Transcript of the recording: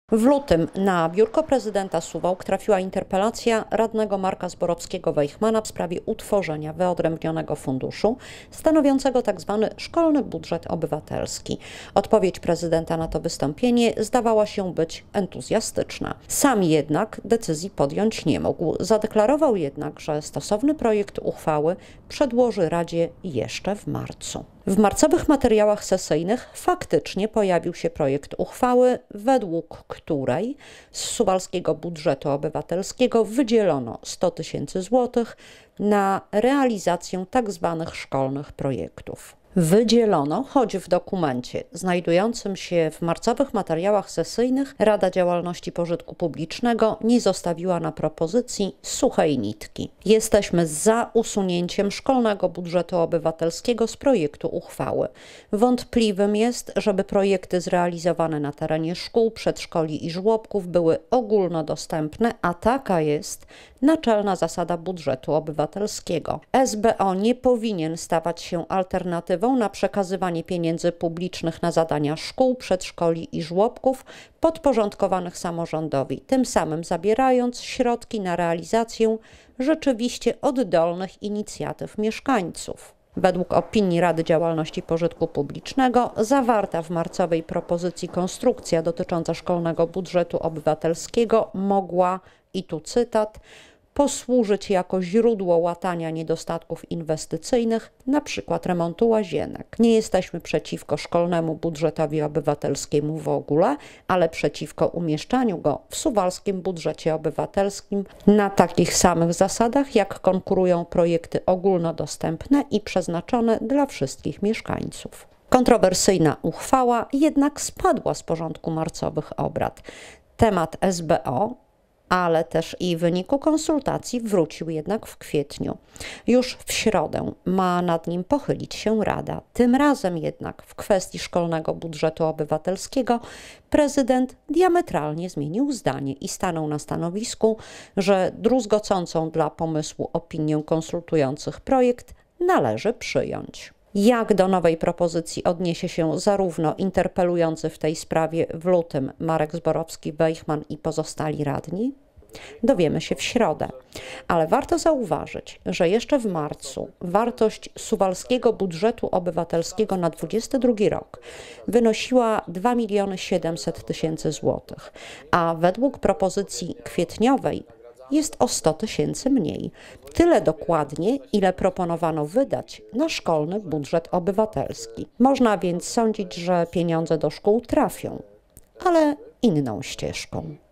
W lutym na biurko prezydenta Suwałk trafiła interpelacja radnego Marka Zborowskiego-Wejchmana w sprawie utworzenia wyodrębnionego funduszu stanowiącego tzw. szkolny budżet obywatelski. Odpowiedź prezydenta na to wystąpienie zdawała się być entuzjastyczna. Sam jednak decyzji podjąć nie mógł. Zadeklarował jednak, że stosowny projekt uchwały przedłoży Radzie jeszcze w marcu. W marcowych materiałach sesyjnych faktycznie pojawił się projekt uchwały, według której z suwalskiego budżetu obywatelskiego wydzielono 100 000 złotych na realizację tzw. szkolnych projektów. Wydzielono, choć w dokumencie znajdującym się w marcowych materiałach sesyjnych Rada Działalności Pożytku Publicznego nie zostawiła na propozycji suchej nitki. Jesteśmy za usunięciem szkolnego budżetu obywatelskiego z projektu uchwały. Wątpliwym jest, żeby projekty zrealizowane na terenie szkół, przedszkoli i żłobków były ogólnodostępne, a taka jest naczelna zasada budżetu obywatelskiego. SBO nie powinien stawać się alternatywą na przekazywanie pieniędzy publicznych na zadania szkół, przedszkoli i żłobków podporządkowanych samorządowi, tym samym zabierając środki na realizację rzeczywiście oddolnych inicjatyw mieszkańców. Według opinii Rady Działalności Pożytku Publicznego zawarta w marcowej propozycji konstrukcja dotycząca szkolnego budżetu obywatelskiego mogła, i tu cytat, posłużyć jako źródło łatania niedostatków inwestycyjnych, np. remontu łazienek. Nie jesteśmy przeciwko szkolnemu budżetowi obywatelskiemu w ogóle, ale przeciwko umieszczaniu go w suwalskim budżecie obywatelskim na takich samych zasadach, jak konkurują projekty ogólnodostępne i przeznaczone dla wszystkich mieszkańców. Kontrowersyjna uchwała jednak spadła z porządku marcowych obrad. Temat SBO, ale też i w wyniku konsultacji wrócił jednak w kwietniu. Już w środę ma nad nim pochylić się Rada. Tym razem jednak w kwestii szkolnego budżetu obywatelskiego prezydent diametralnie zmienił zdanie i stanął na stanowisku, że druzgocącą dla pomysłu opinię konsultujących projekt należy przyjąć. Jak do nowej propozycji odniesie się zarówno interpelujący w tej sprawie w lutym Marek Zborowski-Wejchman i pozostali radni? Dowiemy się w środę, ale warto zauważyć, że jeszcze w marcu wartość suwalskiego budżetu obywatelskiego na 2022 rok wynosiła 2 700 000 złotych, a według propozycji kwietniowej jest o 100 000 mniej. Tyle dokładnie, ile proponowano wydać na szkolny budżet obywatelski. Można więc sądzić, że pieniądze do szkół trafią, ale inną ścieżką.